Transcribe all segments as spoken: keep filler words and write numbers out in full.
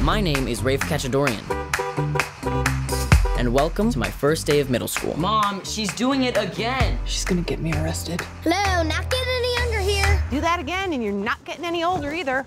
My name is Rafe Kachadorian. And welcome to my first day of middle school. Mom, she's doing it again. She's gonna get me arrested. Hello, not getting any younger here. Do that again and you're not getting any older either.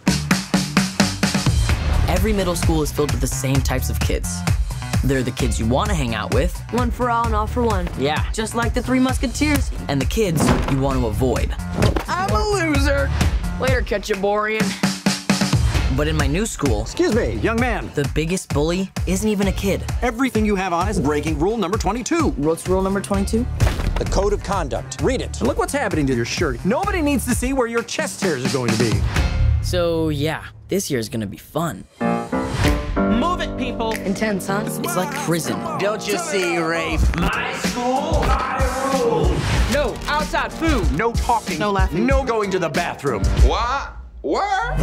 Every middle school is filled with the same types of kids. They're the kids you want to hang out with. One for all and all for one. Yeah, just like the Three Musketeers. And the kids you want to avoid. I'm a loser. Later, Ketchaborian. But in my new school, Excuse me, young man. the biggest bully isn't even a kid. Everything you have on is breaking rule number twenty-two. What's rule number twenty-two? The code of conduct. Read it. Look what's happening to your shirt. Nobody needs to see where your chest hairs are going to be. So yeah, this year is gonna be fun. Move it, people. Intense, huh? It's like prison. Don't you see, Rafe? My school, my rules. No, outside food. No talking. No laughing. No going to the bathroom. What? Where?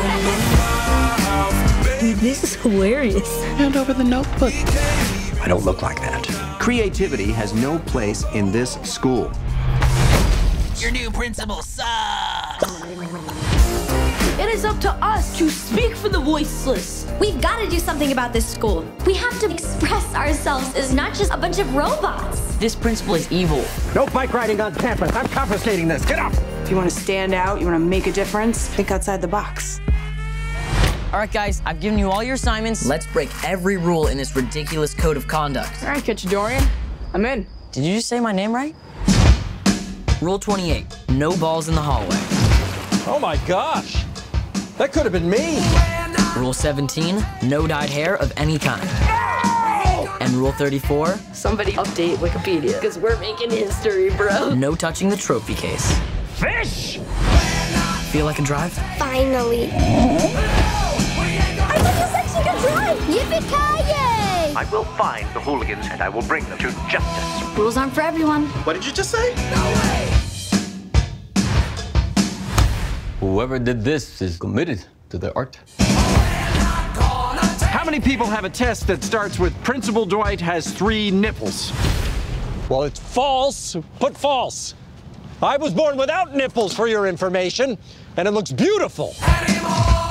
This is hilarious. Hand over the notebook. I don't look like that. Creativity has no place in this school. Your new principal sucks. It is up to us to speak for the voiceless. We've got to do something about this school. We have to express ourselves as not just a bunch of robots. This principal is evil. No bike riding on campus. I'm confiscating this. Get up! If you want to stand out, you want to make a difference, think outside the box. All right, guys, I've given you all your assignments. Let's break every rule in this ridiculous code of conduct. All right, Ketchaborian, I'm in. Did you just say my name right? Rule twenty-eight, no balls in the hallway. Oh my gosh! That could have been me. Rule seventeen, no dyed hair of any kind. And rule thirty-four, Somebody update Wikipedia, because we're making history, bro. no touching the trophy case. Fish! Feel like a drive? Finally. I think it's actually a drive. Yippee-ki-yay! I will find the hooligans and I will bring them to justice. Rules aren't for everyone. What did you just say? Whoever did this is committed to their art. How many people have a test that starts with Principal Dwight has three nipples? Well, it's false. Put false. I was born without nipples, for your information, and it looks beautiful. Anymore.